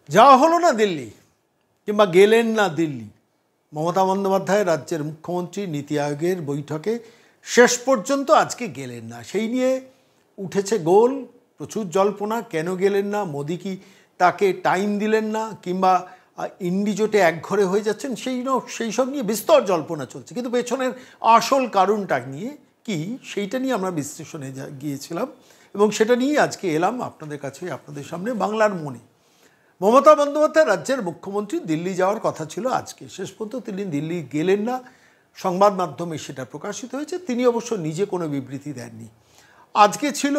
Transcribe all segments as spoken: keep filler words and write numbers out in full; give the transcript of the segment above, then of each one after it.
যাওয়া হলো না দিল্লি, কিংবা গেলেন না দিল্লি। মমতা বন্দ্যোপাধ্যায় রাজ্যের মুখ্যমন্ত্রী নীতি আয়োগের বৈঠকে শেষ পর্যন্ত আজকে গেলেন না। সেই নিয়ে উঠেছে গোল, প্রচুর জল্পনা। কেন গেলেন না? মোদি কি তাকে টাইম দিলেন না, কিংবা ইন্ডিজোটে একঘরে হয়ে যাচ্ছেন? সেই সেই সব নিয়ে বিস্তর জল্পনা চলছে, কিন্তু পেছনের আসল কারণটা নিয়ে কি, সেইটা নিয়ে আমরা বিশ্লেষণে গিয়েছিলাম এবং সেটা নিয়ে আজকে এলাম আপনাদের কাছে, আপনাদের সামনে বাংলার মনে। মমতা বন্দ্যোপাধ্যায় রাজ্যের মুখ্যমন্ত্রী দিল্লি যাওয়ার কথা ছিল আজকে, শেষ পর্যন্ত তিনি দিল্লি গেলেন না। সংবাদ মাধ্যমে সেটা প্রকাশিত হয়েছে। তিনি অবশ্য নিজে কোনো বিবৃতি দেননি। আজকে ছিল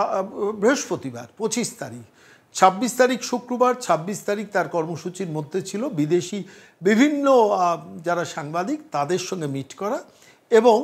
বৃহস্পতিবার পঁচিশ তারিখ, ছাব্বিশ তারিখ শুক্রবার, ছাব্বিশ তারিখ তার কর্মসূচির মধ্যে ছিল বিদেশি বিভিন্ন যারা সাংবাদিক তাদের সঙ্গে মিট করা এবং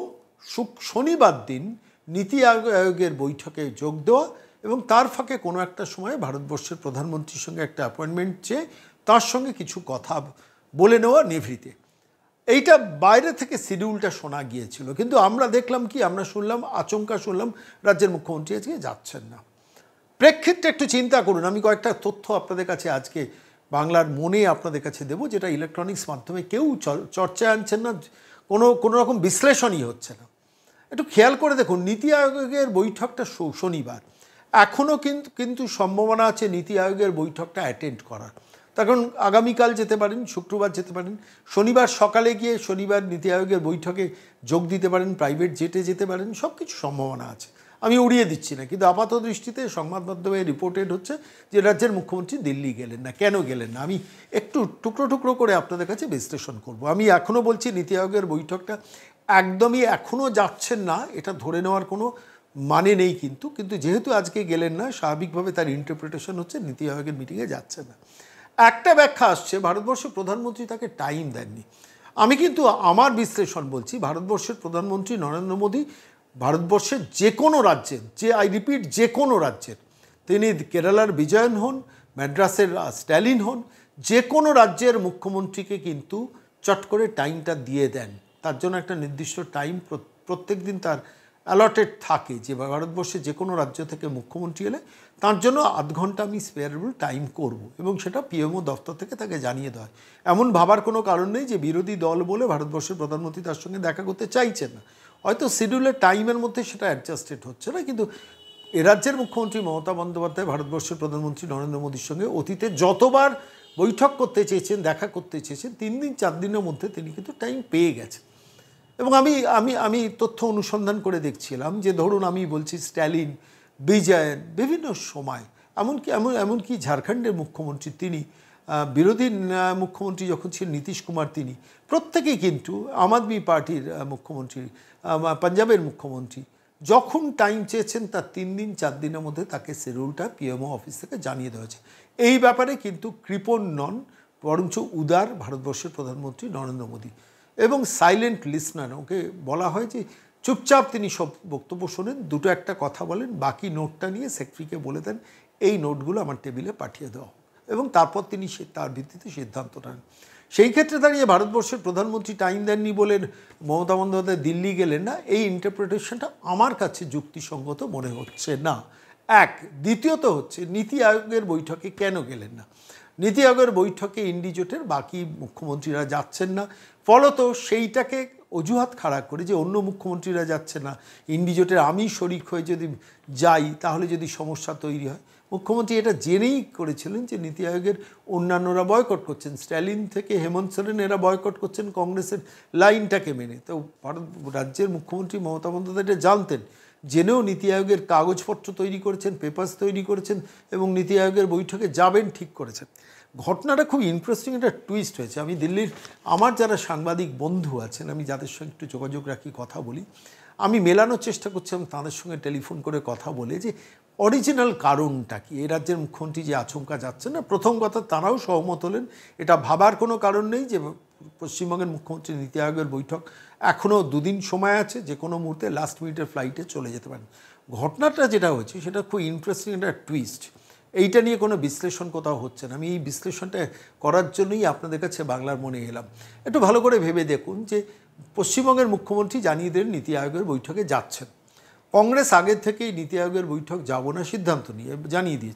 শনিবার দিন নীতি আয়োগের বৈঠকে যোগ দেওয়া এবং তার ফাঁকে কোনো একটা সময় ভারতবর্ষের প্রধানমন্ত্রীর সঙ্গে একটা অ্যাপয়েন্টমেন্ট চেয়ে তার সঙ্গে কিছু কথা বলে নেওয়া নেভৃতে। এইটা বাইরে থেকে শিডিউলটা শোনা গিয়েছিল, কিন্তু আমরা দেখলাম কি, আমরা শুনলাম, আচমকা শুনলাম রাজ্যের মুখ্যমন্ত্রী আজকে যাচ্ছেন না। প্রেক্ষিতটা একটু চিন্তা করুন। আমি কয়েকটা তথ্য আপনাদের কাছে আজকে বাংলার মনে আপনাদের কাছে দেবো, যেটা ইলেকট্রনিক্স মাধ্যমে কেউ চর্চায় আনছেন না, কোনো কোনো রকম বিশ্লেষণই হচ্ছে না। একটু খেয়াল করে দেখুন, নীতি আয়োগের বৈঠকটা শনিবার, এখনও কিন্তু কিন্তু সম্ভাবনা আছে নীতি আয়োগের বৈঠকটা অ্যাটেন্ড করার। তখন আগামীকাল যেতে পারেন, শুক্রবার যেতে পারেন, শনিবার সকালে গিয়ে শনিবার নীতি আয়োগের বৈঠকে যোগ দিতে পারেন, প্রাইভেট জেটে যেতে পারেন, সব কিছু সম্ভাবনা আছে, আমি উড়িয়ে দিচ্ছি না। কিন্তু আপাত দৃষ্টিতে সংবাদ মাধ্যমে রিপোর্টেড হচ্ছে যে রাজ্যের মুখ্যমন্ত্রী দিল্লি গেলেন না। কেন গেলেন না আমি একটু টুকরো টুকরো করে আপনাদের কাছে বিশ্লেষণ করব। আমি এখনও বলছি নীতি আয়োগের বৈঠকটা একদমই এখনও যাচ্ছেন না, এটা ধরে নেওয়ার কোনো মানে নেই। কিন্তু কিন্তু যেহেতু আজকে গেলেন না, স্বাভাবিকভাবে তার ইন্টারপ্রিটেশন হচ্ছে নীতি আয়োগের মিটিংয়ে যাচ্ছে না। একটা ব্যাখ্যা আসছে, ভারতবর্ষের প্রধানমন্ত্রী তাকে টাইম দেননি। আমি কিন্তু আমার বিশ্লেষণ বলছি, ভারতবর্ষের প্রধানমন্ত্রী নরেন্দ্র মোদী ভারতবর্ষের যে কোনো রাজ্যের, যে আই রিপিট যে কোনো রাজ্যের, তিনি কেরালার বিজয়ন হন, ম্যাড্রাসের স্ট্যালিন হন, যে কোনো রাজ্যের মুখ্যমন্ত্রীকে কিন্তু চট করে টাইমটা দিয়ে দেন। তার জন্য একটা নির্দিষ্ট টাইম প্রত্যেক দিন তার অ্যালটেড থাকে, যে ভারতবর্ষে যে কোনো রাজ্য থেকে মুখ্যমন্ত্রী এলে তার জন্য আধ ঘন্টা আমি স্পেয়ারেবল টাইম করব, এবং সেটা পিএমও দফতর থেকে তাকে জানিয়ে দেওয়া হয়। এমন ভাবার কোনো কারণ নেই যে বিরোধী দল বলে ভারতবর্ষের প্রধানমন্ত্রী তার সঙ্গে দেখা করতে চাইছেন না। হয়তো শিডিউলের টাইমের মধ্যে সেটা অ্যাডজাস্টেড হচ্ছে না, কিন্তু এ রাজ্যের মুখ্যমন্ত্রী মমতা বন্দ্যোপাধ্যায় ভারতবর্ষের প্রধানমন্ত্রী নরেন্দ্র মোদীর সঙ্গে অতীতে যতবার বৈঠক করতে চেয়েছেন, দেখা করতে চেয়েছেন, তিন দিন চার দিনের মধ্যে তিনি কিন্তু টাইম পেয়ে গেছেন। এবং আমি আমি আমি তথ্য অনুসন্ধান করে দেখছিলাম যে ধরুন আমি বলছি স্ট্যালিন, বিজয়ন, বিভিন্ন সময়, এমনকি এমন এমনকি ঝাড়খণ্ডের মুখ্যমন্ত্রী তিনি, বিরোধী মুখ্যমন্ত্রী যখন ছিলেন নীতিশ কুমার, তিনি প্রত্যেকেই কিন্তু আম আদমি পার্টির মুখ্যমন্ত্রী, পাঞ্জাবের মুখ্যমন্ত্রী যখন টাইম চেয়েছেন তার তিন দিন চার দিনের মধ্যে তাকে শিডিউলটা পিএমও অফিস থেকে জানিয়ে দেওয়া হয়েছে। এই ব্যাপারে কিন্তু কৃপণ নন, বরঞ্চ উদার ভারতবর্ষের প্রধানমন্ত্রী নরেন্দ্র মোদী, এবং সাইলেন্ট লিসনার। ওকে বলা হয় যে চুপচাপ তিনি সব বক্তব্য শোনেন, দুটো একটা কথা বলেন, বাকি নোটটা নিয়ে সেক্রেটারিকে বলে দেন এই নোটগুলো আমার টেবিলে পাঠিয়ে দেওয়া হোক, এবং তারপর তিনি সে তার ভিত্তিতে সিদ্ধান্ত নেন। সেই ক্ষেত্রে দাঁড়িয়ে ভারতবর্ষের প্রধানমন্ত্রী টাইম দেননি বলে মমতা বন্দ্যোপাধ্যায় দিল্লি গেলেন না, এই ইন্টারপ্রিটেশনটা আমার কাছে যুক্তিসঙ্গত মনে হচ্ছে না। এক, দ্বিতীয়ত হচ্ছে নীতি আয়োগের বৈঠকে কেন গেলেন না? নীতি আয়োগের বৈঠকে ইন্ডিজোটের বাকি মুখ্যমন্ত্রীরা যাচ্ছেন না, ফলত সেইটাকে অজুহাত খাড়া করে যে অন্য মুখ্যমন্ত্রীরা যাচ্ছে না, ইন্ডিজোটের আমি শরিক হয়ে যদি যাই তাহলে যদি সমস্যা তৈরি হয়। মুখ্যমন্ত্রী এটা জেনেই করেছিলেন যে নীতি আয়োগের অন্যান্যরা বয়কট করছেন, স্ট্যালিন থেকে হেমন্ত সোরেন এরা বয়কট করছেন কংগ্রেসের লাইনটাকে মেনে। তো ভারত রাজ্যের মুখ্যমন্ত্রী মমতা বন্দ্যোপাধ্যায় এটা জানতেন, জেনেও নীতি আয়োগের কাগজপত্র তৈরি করেছেন, পেপার্স তৈরি করেছেন এবং নীতি আয়োগের বৈঠকে যাবেন ঠিক করেছেন। ঘটনাটা খুব ইন্টারেস্টিং, একটা টুইস্ট হয়েছে। আমি দিল্লির আমার যারা সাংবাদিক বন্ধু আছেন, আমি যাদের সঙ্গে একটু যোগাযোগ রাখি, কথা বলি, আমি মেলানোর চেষ্টা করছিলাম তাদের সঙ্গে টেলিফোন করে কথা বলে যে অরিজিনাল কারণটা কি, এই রাজ্যের মুখ্যমন্ত্রী যে আচমকা যাচ্ছেন না। প্রথম কথা, তারাও সহমত হলেন, এটা ভাবার কোনো কারণ নেই যে পশ্চিমবঙ্গের মুখ্যমন্ত্রী নীতি আয়োগের বৈঠক এখনও দুদিন সময় আছে, যে কোনো মুহূর্তে লাস্ট মিনিটের ফ্লাইটে চলে যেতে পারেন। ঘটনাটা যেটা হয়েছে সেটা খুব ইন্টারেস্টিং একটা টুইস্ট, এইটা নিয়ে কোনো বিশ্লেষণ কোথাও হচ্ছে না। আমি এই বিশ্লেষণটা করার জন্যই আপনাদের কাছে বাংলার মনে এলাম। একটু ভালো করে ভেবে দেখুন যে পশ্চিমবঙ্গের মুখ্যমন্ত্রী জানিয়ে দেন নীতি আয়োগের বৈঠকে যাচ্ছেন। কংগ্রেস আগের থেকেই নীতি আয়োগের বৈঠক যাব না সিদ্ধান্ত নিয়ে জানিয়ে দিয়েছেন।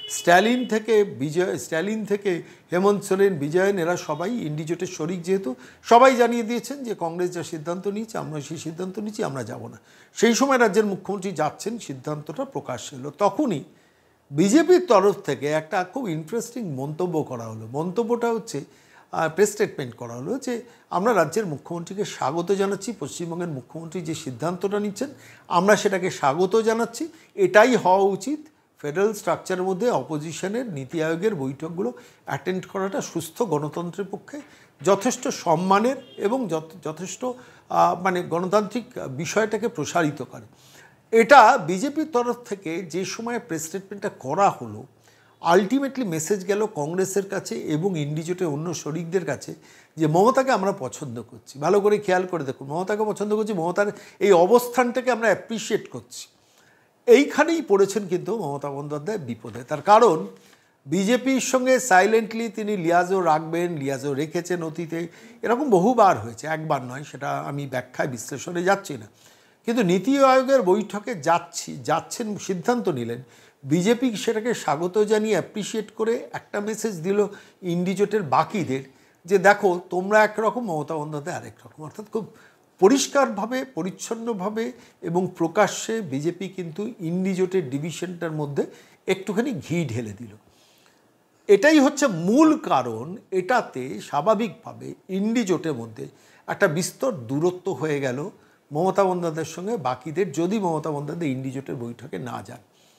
স্ট্যালিন থেকে বিজয় স্ট্যালিন থেকে হেমন্ত সোরেন, বিজয়ন এরা সবাই ইন্ডিজোটের শরিক, যেহেতু সবাই জানিয়ে দিয়েছেন যে কংগ্রেস যা সিদ্ধান্ত নিয়েছে আমরা সেই সিদ্ধান্ত নিচ্ছি, আমরা যাব না। সেই সময় রাজ্যের মুখ্যমন্ত্রী যাচ্ছেন, সিদ্ধান্তটা প্রকাশ এলো, তখনই বিজেপির তরফ থেকে একটা খুব ইন্টারেস্টিং মন্তব্য করা হলো। মন্তব্যটা হচ্ছে প্রেস স্টেটমেন্ট করা হলো যে আমরা রাজ্যের মুখ্যমন্ত্রীকে স্বাগত জানাচ্ছি, পশ্চিমবঙ্গের মুখ্যমন্ত্রী যে সিদ্ধান্তটা নিচ্ছেন আমরা সেটাকে স্বাগত জানাচ্ছি, এটাই হওয়া উচিত। ফেডারেল স্ট্রাকচারের মধ্যে অপোজিশনের নীতি আয়োগের বৈঠকগুলো অ্যাটেন্ড করাটা সুস্থ গণতন্ত্রের পক্ষে যথেষ্ট সম্মানের এবং যথেষ্ট মানে গণতান্ত্রিক বিষয়টাকে প্রসারিত করে। এটা বিজেপির তরফ থেকে যে সময় প্রেস স্টেটমেন্টটা করা হলো, আলটিমেটলি মেসেজ গেল কংগ্রেসের কাছে এবং ইন্ডিজোটের অন্য শরিকদের কাছে যে মমতাকে আমরা পছন্দ করছি। ভালো করে খেয়াল করে দেখুন, মমতাকে পছন্দ করছি, মমতার এই অবস্থানটাকে আমরা অ্যাপ্রিসিয়েট করছি। এইখানেই পড়েছেন কিন্তু মমতা বন্দ্যোপাধ্যায় বিপদে। তার কারণ বিজেপির সঙ্গে সাইলেন্টলি তিনি লিয়াজও রাখবেন, লিয়াজও রেখেছেন অতীতে, এরকম বহুবার হয়েছে, একবার নয়, সেটা আমি ব্যাখ্যায় বিশ্লেষণে যাচ্ছি না। কিন্তু নীতি আয়োগের বৈঠকে যাচ্ছি যাচ্ছেন সিদ্ধান্ত নিলেন, বিজেপি সেটাকে স্বাগত জানিয়ে অ্যাপ্রিসিয়েট করে একটা মেসেজ দিল ইন্ডিজোটের বাকিদের যে দেখো তোমরা একরকম, মমতা বন্দ্যোপাধ্যায় আরেক রকম। অর্থাৎ খুব পরিষ্কারভাবে, পরিচ্ছন্নভাবে এবং প্রকাশ্যে বিজেপি কিন্তু ইন্ডিজোটের ডিভিশনটার মধ্যে একটুখানি ঘি ঢেলে দিল। এটাই হচ্ছে মূল কারণ। এটাতে স্বাভাবিকভাবে ইন্ডিজোটের মধ্যে একটা বিস্তর দূরত্ব হয়ে গেল মমতা বন্দ্যোপাধ্যায়ের সঙ্গে বাকিদের, যদি মমতা বন্দ্যোপাধ্যায় ইন্ডিজোটের বৈঠকে না যান।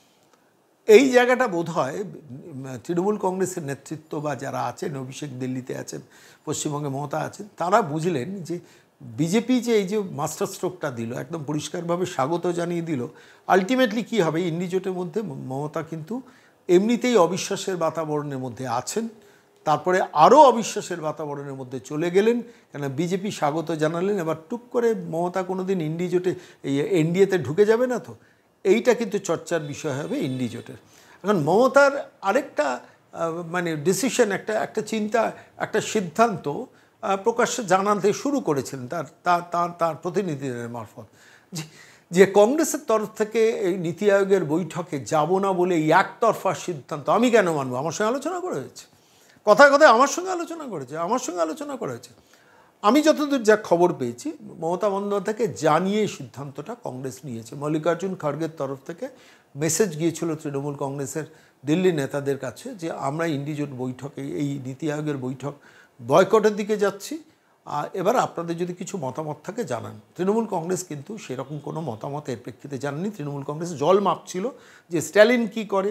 এই জায়গাটা বোধ হয় তৃণমূল কংগ্রেসের নেতৃত্ব বা যারা আছেন, অভিষেক দিল্লিতে আছেন, পশ্চিমবঙ্গে মমতা আছেন, তারা বুঝলেন যে বিজেপি যে এই যে মাস্টার স্ট্রোকটা দিল, একদম পরিষ্কারভাবে স্বাগত জানিয়ে দিল, আলটিমেটলি কী হবে, ইন্ডিজোটের মধ্যে মমতা কিন্তু এমনিতেই অবিশ্বাসের বাতাবরণের মধ্যে আছেন, তারপরে আরও অবিশ্বাসের বাতাবরণের মধ্যে চলে গেলেন, কেন বিজেপি স্বাগত জানালেন। এবার টুক করে মমতা কোনো দিন ইন্ডিজোটে এই এনডিএতে ঢুকে যাবে না তো, এইটা কিন্তু চর্চার বিষয় হবে ইন্ডিজোটের। এখন মমতার আরেকটা মানে ডিসিশন, একটা একটা চিন্তা, একটা সিদ্ধান্ত প্রকাশ্যে জানাতে শুরু করেছিলেন তার তার তার তার প্রতিনিধিদের মারফত, যে যে কংগ্রেসের তরফ থেকে এই নীতি আয়োগের বৈঠকে যাব না বলে এই একতরফা সিদ্ধান্ত আমি কেন মানবো, আমার সঙ্গে আলোচনা করা হয়েছে, কথায় কথায় আমার সঙ্গে আলোচনা করেছে আমার সঙ্গে আলোচনা করা হয়েছে আমি যতদূর যা খবর পেয়েছি, মমতা বন্দ্যোপাধ্যায়কে জানিয়ে সিদ্ধান্তটা কংগ্রেস নিয়েছে। মল্লিকার্জুন খড়গের তরফ থেকে মেসেজ গিয়েছিল তৃণমূল কংগ্রেসের দিল্লি নেতাদের কাছে যে আমরা ইন্ডিজোট বৈঠকে, এই নীতি আয়োগের বৈঠক বয়কটের দিকে যাচ্ছি, এবার আপনাদের যদি কিছু মতামত থাকে জানান। তৃণমূল কংগ্রেস কিন্তু সেরকম কোনো মতামত এর প্রেক্ষিতে জানাননি। তৃণমূল কংগ্রেস জল মাপছিল যে স্ট্যালিন কী করে,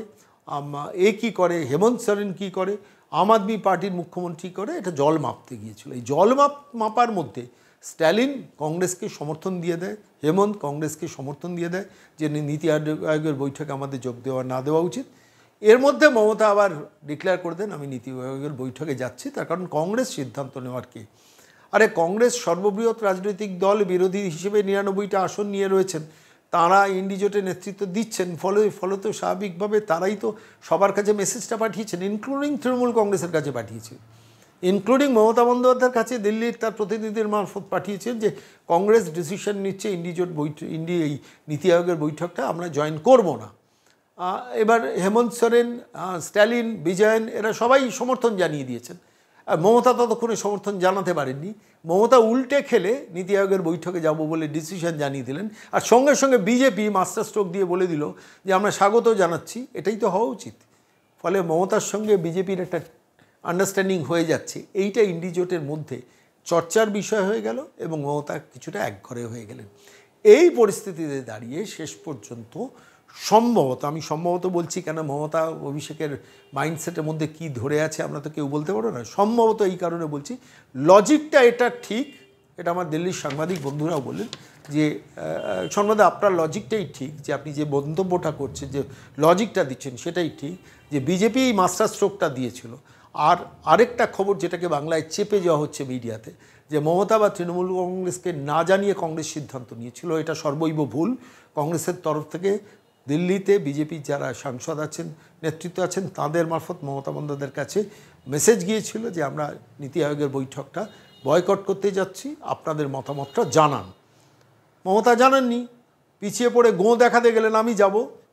এ কী করে, হেমন্ত সোরেন কী করে, আম আদমি পার্টির মুখ্যমন্ত্রী করে, এটা জল মাপতে গিয়েছিল। এই জল মাপ মাপার মধ্যে স্ট্যালিন কংগ্রেসকে সমর্থন দিয়ে দেয়, হেমন্ত কংগ্রেসকে সমর্থন দিয়ে দেয় যে নীতি আয়োগের বৈঠকে আমাদের যোগ দেওয়া না দেওয়া উচিত। এর মধ্যে মমতা আবার ডিক্লেয়ার করে দেন আমি নীতি আয়োগের বৈঠকে যাচ্ছি, তার কারণ কংগ্রেস সিদ্ধান্ত নেওয়ার কে। আরে কংগ্রেস সর্ববৃহৎ রাজনৈতিক দল, বিরোধী হিসেবে নিরানব্বইটা আসন নিয়ে রয়েছেন, তারা ইন্ডিজোটে নেতৃত্ব দিচ্ছেন, ফলে ফলত স্বাভাবিকভাবে তারাই তো সবার কাছে মেসেজটা পাঠিয়েছেন, ইনক্লুডিং তৃণমূল কংগ্রেসের কাছে পাঠিয়েছে, ইনক্লুডিং মমতা বন্দ্যোপাধ্যায়ের কাছে দিল্লির তার প্রতিনিধির মারফত পাঠিয়েছেন যে কংগ্রেস ডিসিশন নিচ্ছে ইন্ডিজোট বৈঠক, ইন্ডি এই নীতি আয়োগের বৈঠকটা আমরা জয়েন করব না। এবার হেমন্ত সোরেন, স্ট্যালিন, বিজয়ন এরা সবাই সমর্থন জানিয়ে দিয়েছেন। আর মমতা ততক্ষণে সমর্থন জানাতে পারেননি। মমতা উল্টে খেলে নীতি আয়োগের বৈঠকে যাব বলে ডিসিশন জানিয়ে দিলেন, আর সঙ্গে সঙ্গে বিজেপি মাস্টার স্ট্রোক দিয়ে বলে দিল যে আমরা স্বাগত জানাচ্ছি। এটাই তো হওয়া উচিত। ফলে মমতার সঙ্গে বিজেপির একটা আন্ডারস্ট্যান্ডিং হয়ে যাচ্ছে, এইটা ইন্ডিজোটের মধ্যে চর্চার বিষয় হয়ে গেল এবং মমতা কিছুটা একঘরে হয়ে গেলেন। এই পরিস্থিতিতে দাঁড়িয়ে শেষ পর্যন্ত সম্ভবত, আমি সম্ভবত বলছি কেন, মমতা অভিষেকের মাইন্ডসেটের মধ্যে কি ধরে আছে আমরা তো কেউ বলতে পারবো না, সম্ভবত এই কারণে বলছি, লজিকটা এটা ঠিক, এটা আমার দিল্লির সাংবাদিক বন্ধুরাও বললেন যে সন্ধ্যাদা আপনার লজিকটাই ঠিক, যে আপনি যে মন্তব্যটা করছেন, যে লজিকটা দিচ্ছেন সেটাই ঠিক, যে বিজেপি এই মাস্টার স্ট্রোকটা দিয়েছিল। আর আরেকটা খবর যেটাকে বাংলায় চেপে যাওয়া হচ্ছে মিডিয়াতে, যে মমতা বা তৃণমূল কংগ্রেসকে না জানিয়ে কংগ্রেস সিদ্ধান্ত নিয়েছিল, এটা সর্বৈব ভুল। কংগ্রেসের তরফ থেকে দিল্লিতে বিজেপির যারা সাংসদ আছেন, নেতৃত্ব আছেন, তাদের মারফত মমতা বন্দ্যোপাধ্যায়ের কাছে মেসেজ গিয়েছিল যে আমরা নীতি আয়োগের বৈঠকটা বয়কট করতে যাচ্ছি, আপনাদের মতামতটা জানান। মমতা জানাননি, পিছিয়ে পড়ে গোঁ দেখাতে গেলেন আমি যাব,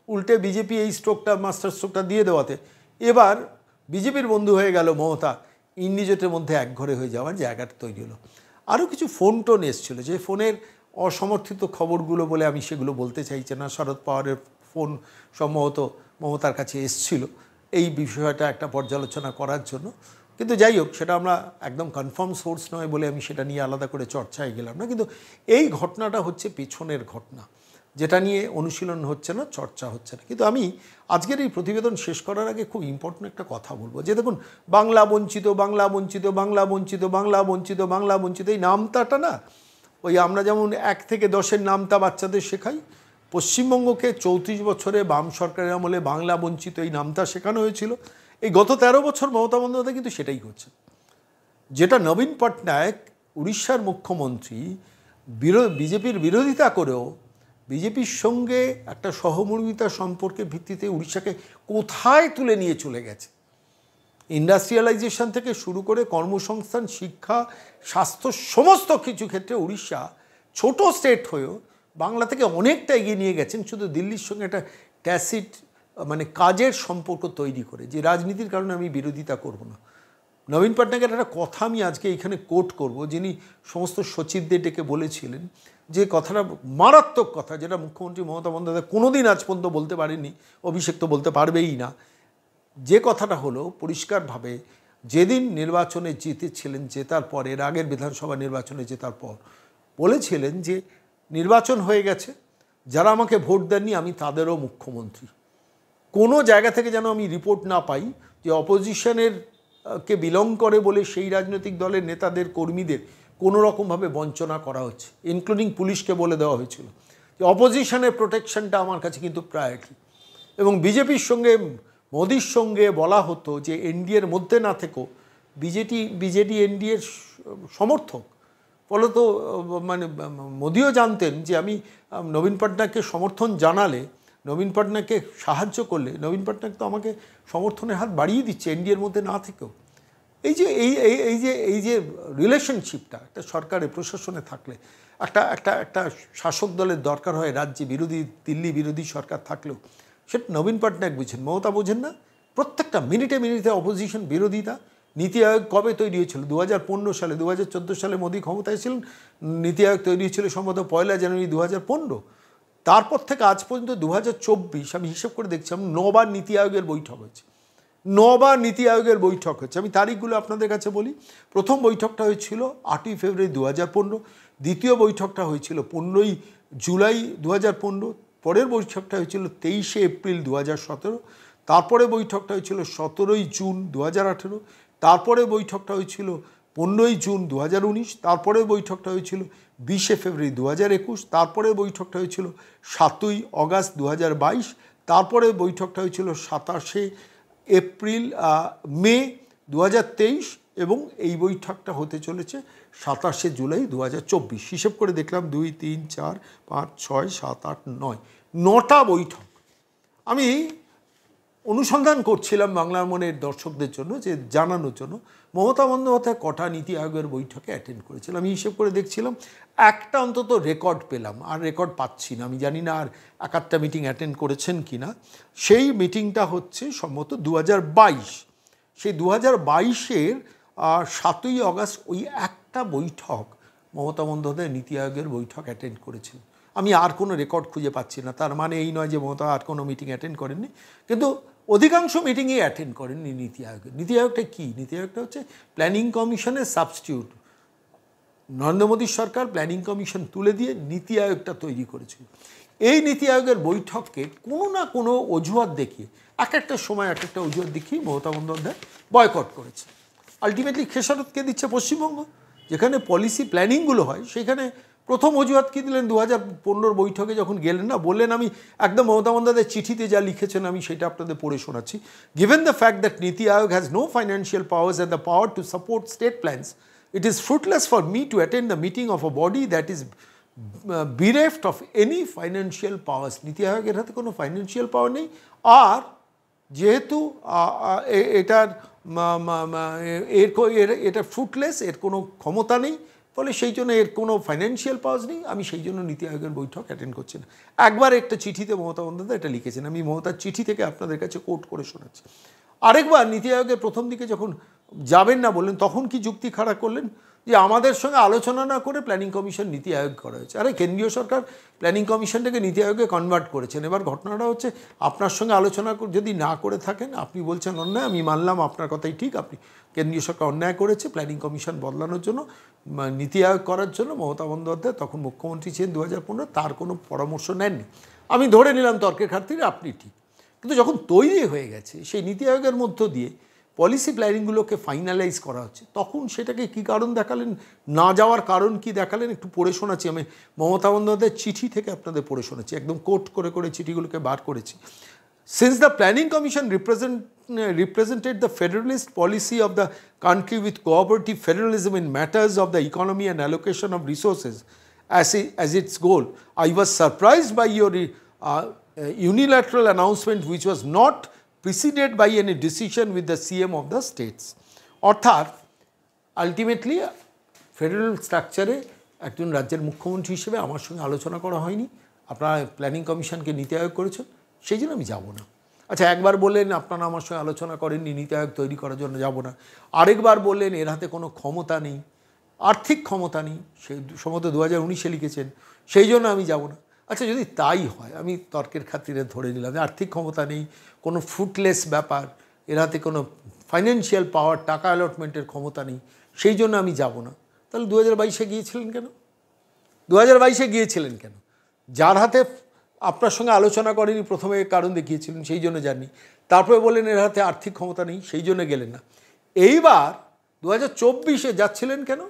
উল্টে বিজেপি এই স্ট্রোকটা মাস্টার স্ট্রোকটা দিয়ে দেওয়াতে এবার বিজেপির বন্ধু হয়ে গেল মমতা, ইন্ডি জোটের মধ্যে একঘরে হয়ে যাওয়ার জায়গাটা তৈরি হলো। আরও কিছু ফোন টোন এসছিল, যে ফোনের অসমর্থিত খবরগুলো বলে আমি সেগুলো বলতে চাইছি না। শরদ পাওয়ারের ফোন সম্ভবত মমতার কাছে এসছিল এই বিষয়টা একটা পর্যালোচনা করার জন্য, কিন্তু যাই হোক সেটা আমরা একদম কনফার্ম সোর্স নয় বলে আমি সেটা নিয়ে আলাদা করে চর্চায় গেলাম না। কিন্তু এই ঘটনাটা হচ্ছে পেছনের ঘটনা, যেটা নিয়ে অনুশীলন হচ্ছে না, চর্চা হচ্ছে না। কিন্তু আমি আজকের এই প্রতিবেদন শেষ করার আগে খুব ইম্পর্টেন্ট একটা কথা বলবো, যে দেখুন বাংলা বঞ্চিত বাংলা বঞ্চিত বাংলা বঞ্চিত বাংলা বঞ্চিত বাংলা বঞ্চিত এই নামতাটা না, ওই আমরা যেমন এক থেকে দশের নামতা বাচ্চাদের শেখাই, পশ্চিমবঙ্গকে চৌত্রিশ বছরে বাম সরকারের আমলে বাংলা বঞ্চিত এই নামতা শেখানো হয়েছিল। এই গত তেরো বছর মমতা বন্দ্যোপাধ্যায় কিন্তু সেটাই করছে। যেটা নবীন পটনায়ক উড়িষ্যার মুখ্যমন্ত্রী বিজেপির বিরোধিতা করেও বিজেপির সঙ্গে একটা সহমর্মিতা সম্পর্কের ভিত্তিতে উড়িষ্যাকে কোথায় তুলে নিয়ে চলে গেছে। ইন্ডাস্ট্রিয়ালাইজেশন থেকে শুরু করে কর্মসংস্থান, শিক্ষা, স্বাস্থ্য, সমস্ত কিছু ক্ষেত্রে উড়িষ্যা ছোট স্টেট হয়েও বাংলা থেকে অনেকটা এগিয়ে নিয়ে গেছেন, শুধু দিল্লির সঙ্গে একটা ট্যাসিট মানে কাজের সম্পর্ক তৈরি করে। যে রাজনীতির কারণে আমি বিরোধিতা করব না। নবীন পটনায়কের একটা কথা আমি আজকে এখানে কোট করব, যিনি সমস্ত সচিবদের ডেকে বলেছিলেন, যে কথাটা মারাত্মক কথা, যেটা মুখ্যমন্ত্রী মমতা বন্দ্যোপাধ্যায় কোনোদিন আজ পর্যন্ত বলতে পারেনি, অভিষেক তো বলতে পারবেই না। যে কথাটা হলো পরিষ্কারভাবে, যেদিন নির্বাচনে জিতেছিলেন, জেতার পর, এর আগের বিধানসভা নির্বাচনে জেতার পর বলেছিলেন যে নির্বাচন হয়ে গেছে, যারা আমাকে ভোট দেননি আমি তাদেরও মুখ্যমন্ত্রী। কোনো জায়গা থেকে যেন আমি রিপোর্ট না পাই যে অপোজিশনের কে বিলং করে বলে সেই রাজনৈতিক দলের নেতাদের, কর্মীদের কোনো রকমভাবে বঞ্চনা করা হচ্ছে। ইনক্লুডিং পুলিশকে বলে দেওয়া হয়েছিল যে অপোজিশনের প্রোটেকশনটা আমার কাছে কিন্তু প্রায়োরিটি। এবং বিজেপির সঙ্গে, মোদির সঙ্গে বলা হতো যে এনডিএর মধ্যে না থেকেও বিজেপি বিজেডি এনডিএর সমর্থক। ফলত মানে মোদিও জানতেন যে আমি নবীন পটনায়ককে সমর্থন জানালে, নবীন পটনায়ককে সাহায্য করলে, নবীন পটনায়ক তো আমাকে সমর্থনের হাত বাড়িয়ে দিচ্ছে এনডিএর মধ্যে না থেকেও। এই যে এই এই যে এই যে রিলেশনশিপটা একটা সরকারের প্রশাসনে থাকলে, একটা একটা একটা শাসক দলের দরকার হয় রাজ্যে, বিরোধী দিল্লি বিরোধী সরকার থাকলেও, সেটা নবীন পটনায়ক বুঝেন, মমতা বোঝেন না। প্রত্যেকটা মিনিটে মিনিটে অপোজিশন, বিরোধিতা। নীতি আয়োগ কবে তৈরি হয়েছিল? দু হাজার পনেরো সালে। দু হাজার চোদ্দো সালে মোদী ক্ষমতায় ছিলেন, নীতি আয়োগ তৈরি হয়েছিল সম্ভবত পয়লা জানুয়ারি দু হাজার পনেরো। তারপর থেকে আজ পর্যন্ত দু হাজার চব্বিশ, আমি হিসেব করে দেখছিলাম, নবার নীতি আয়োগের বৈঠক হয়েছে। নবার নীতি আয়োগের বৈঠক হচ্ছে। আমি তারিখগুলো আপনাদের কাছে বলি। প্রথম বৈঠকটা হয়েছিল আটই ফেব্রুয়ারি দু হাজার পনেরো, দ্বিতীয় বৈঠকটা হয়েছিল পনেরোই জুলাই দু হাজার পনেরো, পরের বৈঠকটা হয়েছিল তেইশে এপ্রিল দু হাজার সতেরো, তারপরে বৈঠকটা হয়েছিল সতেরোই জুন দু হাজার আঠেরো, তারপরে বৈঠকটা হয়েছিল পনেরোই জুন দু হাজার উনিশ, তারপরে বৈঠকটা হয়েছিল বিশে ফেব্রুয়ারি দু হাজার একুশ, তারপরে বৈঠকটা হয়েছিল সাতই অগাস্ট দু হাজার বাইশ, তারপরে বৈঠকটা হয়েছিল সাতাশে এপ্রিল মে দু হাজার তেইশ, এবং এই বৈঠকটা হতে চলেছে সাতাশে জুলাই দু হাজার চব্বিশ। হিসেব করে দেখলাম দুই, তিন, চার, পাঁচ, ছয়, সাত, আট, নয়, নটা বৈঠক। আমি অনুসন্ধান করছিলাম বাংলার মনের দর্শকদের জন্য, যে জানানোর জন্য মমতা বন্দ্যোপাধ্যায় কটা নীতি আয়োগের বৈঠকে অ্যাটেন্ড করেছিলাম। আমি হিসেব করে দেখছিলাম, একটা অন্তত রেকর্ড পেলাম, আর রেকর্ড পাচ্ছি না। আমি জানি না আর এক আধটা মিটিং অ্যাটেন্ড করেছেন কি না। সেই মিটিংটা হচ্ছে সম্ভবত দু হাজার বাইশ। সেই দু হাজার বাইশের সাতই অগাস্ট ওই একটা বৈঠক মমতা বন্দ্যোপাধ্যায় নীতি আয়োগের বৈঠক অ্যাটেন্ড করেছিলেন। আমি আর কোনো রেকর্ড খুঁজে পাচ্ছি না। তার মানে এই নয় যে মমতা আর কোনো মিটিং অ্যাটেন্ড করেননি, কিন্তু অধিকাংশ মিটিংয়েই অ্যাটেন্ড করেননি নীতি আয়োগের। নীতি আয়োগটা কী? নীতি আয়োগটা হচ্ছে প্ল্যানিং কমিশনের সাবস্টিটিউট। নরেন্দ্র মোদীর সরকার প্ল্যানিং কমিশন তুলে দিয়ে নীতি আয়োগটা তৈরি করেছিল। এই নীতি আয়োগের বৈঠককে কোনো না কোনো অজুহাত দেখিয়ে, এক একটা সময় এক একটা অজুহাত দেখিয়ে মমতা বন্দ্যোপাধ্যায় বয়কট করেছে। আলটিমেটলি খেসারত কে দিচ্ছে? পশ্চিমবঙ্গ। যেখানে পলিসি প্ল্যানিংগুলো হয় সেখানে প্রথম অজুহাত কী দিলেন? দু হাজার পনেরোর বৈঠকে যখন গেলেন না, বললেন, আমি একদম মমতা বন্দ্যোপাধ্যায়ের চিঠিতে যা লিখেছেন আমি সেটা আপনাদের পড়ে শোনাচ্ছি। Given the fact that NITI Aayog has no financial powers and the power to support state plans, it is fruitless for me to attend the meeting of a body that is uh, bereft of any financial powers. নীতি আয়োগের হাতে কোনো financial পাওয়ার নেই। আর যেহেতু এটার এর এটা fruitless, এর কোনো ক্ষমতা নেই, ফলে সেই জন্য এর কোনো ফাইন্যান্সিয়াল পাওয়ার নেই। আমি সেই জন্য নীতি আয়োগের বৈঠক অ্যাটেন্ড করছি না। একবার একটা চিঠিতে মমতা বন্দ্যোপাধ্যায় এটা লিখেছেন, আমি মমতার চিঠি থেকে আপনাদের কাছে কোট করে শোনাচ্ছি। আরেকবার নীতি আয়োগের প্রথম দিকে যখন যাবেন না বললেন, তখন কি যুক্তি খাড়া করলেন যে আমাদের সঙ্গে আলোচনা না করে প্ল্যানিং কমিশন নীতি আয়োগ করা হয়েছে। আরে কেন্দ্রীয় সরকার প্ল্যানিং কমিশনটাকে নীতি আয়োগে কনভার্ট করেছেন। এবার ঘটনাটা হচ্ছে আপনার সঙ্গে আলোচনা যদি না করে থাকেন, আপনি বলছেন অন্যায়, আমি মানলাম আপনার কথাই ঠিক, আপনি কেন্দ্রীয় সরকার অন্যায় করেছে প্ল্যানিং কমিশন বদলানোর জন্য, নীতি আয়োগ করার জন্য। মমতা বন্দ্যোপাধ্যায় তখন মুখ্যমন্ত্রী ছিলেন দু হাজার পনেরো, তার কোনো পরামর্শ নেননি। আমি ধরে নিলাম তর্কের খাতিরে আপনি ঠিক, কিন্তু যখন তৈরি হয়ে গেছে সেই নীতি আয়োগের মধ্য দিয়ে পলিসি প্ল্যানিংগুলোকে ফাইনালাইজ করা হচ্ছে, তখন সেটাকে কী কারণ দেখালেন, না যাওয়ার কারণ কি দেখালেন, একটু পড়ে শোনাচ্ছি। আমি মমতা বন্দ্যোপাধ্যায়ের চিঠি থেকে আপনাদের পড়ে শোনাচ্ছি, একদম কোট করে করে চিঠিগুলোকে বার করেছি। Since the planning commission represent represented the federalist policy of the country with cooperative federalism in matters of the economy and allocation of resources as as its goal, I was surprised by your unilateral announcement which was not preceded by any decision with the C M of the states. অর্থাৎ ultimately federal স্ট্রাকচারে একজন রাজ্যের মুখ্যমন্ত্রী হিসেবে আমার সঙ্গে আলোচনা করা হয়নি, আপনারা প্ল্যানিং কমিশনকে নীতি আয়োগ করেছেন, সেই জন্য আমি যাব না। আচ্ছা, একবার বললেন আপনারা আমার সঙ্গে আলোচনা করেননি, নীতি আয়োগ তৈরি করার জন্য যাব না। আরেকবার বললেন এর হাতে কোনো ক্ষমতা নেই, আর্থিক ক্ষমতা নেই, সেই সম্ভবত দু হাজার উনিশে লিখেছেন, সেই জন্য আমি যাব না। আচ্ছা, যদি তাই হয়, আমি তর্কের খাতিরে ধরে নিলাম যে আর্থিক ক্ষমতা নেই, কোনো ফুটলেস ব্যাপার, এর হাতে কোনো ফাইন্যান্সিয়াল পাওয়ার, টাকা অ্যালটমেন্টের ক্ষমতা নেই, সেই জন্য আমি যাব না। তাহলে দু হাজার বাইশে গিয়েছিলেন কেন? দু হাজার বাইশে গিয়েছিলেন কেন? যার হাতে আপনার সঙ্গে আলোচনা করেনি প্রথমে কারণ দেখিয়েছিলেন, সেই জন্য যাননি। তারপরে বললেন এর হাতে আর্থিক ক্ষমতা নেই, সেই জন্য গেলেন না। এইবার দু হাজার চব্বিশে যাচ্ছিলেন কেন?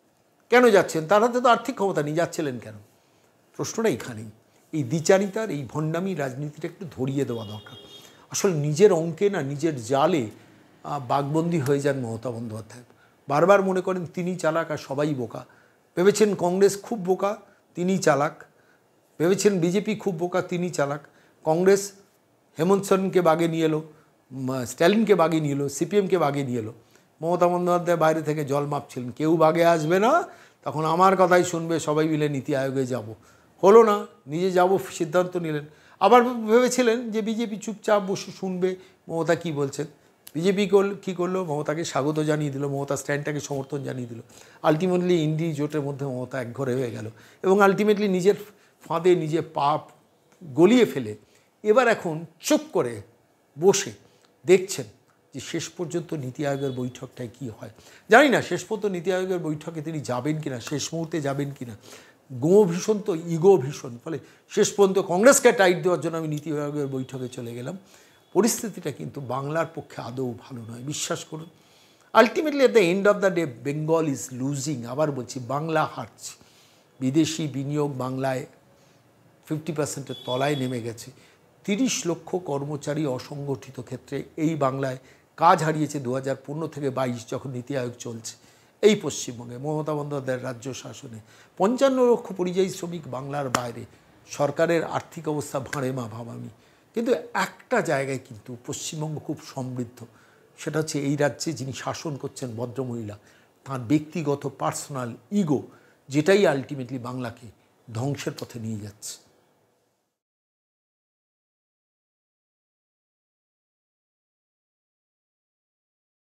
কেন যাচ্ছেন? তার হাতে তো আর্থিক ক্ষমতা নেই, যাচ্ছিলেন কেন? প্রশ্নটা এখানেই। এই দ্বিচারিতার, এই ভণ্ডামি রাজনীতিটা একটু ধরিয়ে দেওয়া দরকার। আসলে নিজের অঙ্কে না, নিজের জালে বাঘবন্দি হয়ে যান মমতা বন্দ্যোপাধ্যায়। বারবার মনে করেন তিনি চালাক আর সবাই বোকা। ভেবেছেন কংগ্রেস খুব বোকা, তিনি চালাক। ভেবেছেন বিজেপি খুব বোকা, তিনি চালাক। কংগ্রেস হেমন্ত সোরেনকে বাগে নিয়ে এলো, স্ট্যালিনকে বাগে নিয়ে এলো, সিপিএমকে বাগে নিয়ে এলো। মমতা বন্দ্যোপাধ্যায় বাইরে থেকে জল মাপছিলেন, কেউ বাগে আসবে না, তখন আমার কথাই শুনবে, সবাই মিলে নীতি আয়োগে যাব। হলো না, নিজে যাব সিদ্ধান্ত নিলেন। আবার ভেবেছিলেন যে বিজেপি চুপচাপ বসে শুনবে মমতা কী বলছেন। বিজেপি কী করলো? মমতাকে স্বাগত জানিয়ে দিল, মমতা স্ট্যান্ডটাকে সমর্থন জানিয়ে দিল। আলটিমেটলি ইন্ডি জোটের মধ্যে মমতা একঘরে হয়ে গেল এবং আলটিমেটলি নিজের ফাঁদে নিজে পাপ গলিয়ে ফেলে এবার এখন চুপ করে বসে দেখছেন যে শেষ পর্যন্ত নীতি আয়োগের বৈঠকটায় কী হয়। জানি না শেষ পর্যন্ত নীতি আয়োগের বৈঠকে তিনি যাবেন কিনা, শেষ মুহূর্তে যাবেন কিনা। গো ভীষণ তো, ইগো ভীষণ, ফলে শেষ পর্যন্ত কংগ্রেসকে টাইট দেওয়ার জন্য আমি নীতি আয়োগের বৈঠকে চলে গেলাম। পরিস্থিতিটা কিন্তু বাংলার পক্ষে আদৌ ভালো নয়, বিশ্বাস করুন। Ultimately at the end of the day Bengal is losing. আবার বলছি, বাংলা হারছে। বিদেশি বিনিয়োগ বাংলায় ফিফটি পার্সেন্টের তলায় নেমে গেছে। তিরিশ লক্ষ কর্মচারী অসংগঠিত ক্ষেত্রে এই বাংলায় কাজ হারিয়েছে দু হাজার পনেরো থেকে বাইশ, যখন নীতি আয়োগ চলছে। এই পশ্চিমবঙ্গে মমতা বন্দ্যোপাধ্যায়ের রাজ্য শাসনে পঞ্চান্ন লক্ষ পরিযায়ী শ্রমিক বাংলার বাইরে, সরকারের আর্থিক অবস্থা ভাঁড়ে মা ভাবামি। কিন্তু একটা জায়গায় কিন্তু পশ্চিমবঙ্গ খুব সমৃদ্ধ, সেটা হচ্ছে এই রাজ্যে যিনি শাসন করছেন ভদ্রমহিলা, তাঁর ব্যক্তিগত পার্সোনাল ইগো, যেটাই আলটিমেটলি বাংলাকে ধ্বংসের পথে নিয়ে যাচ্ছে।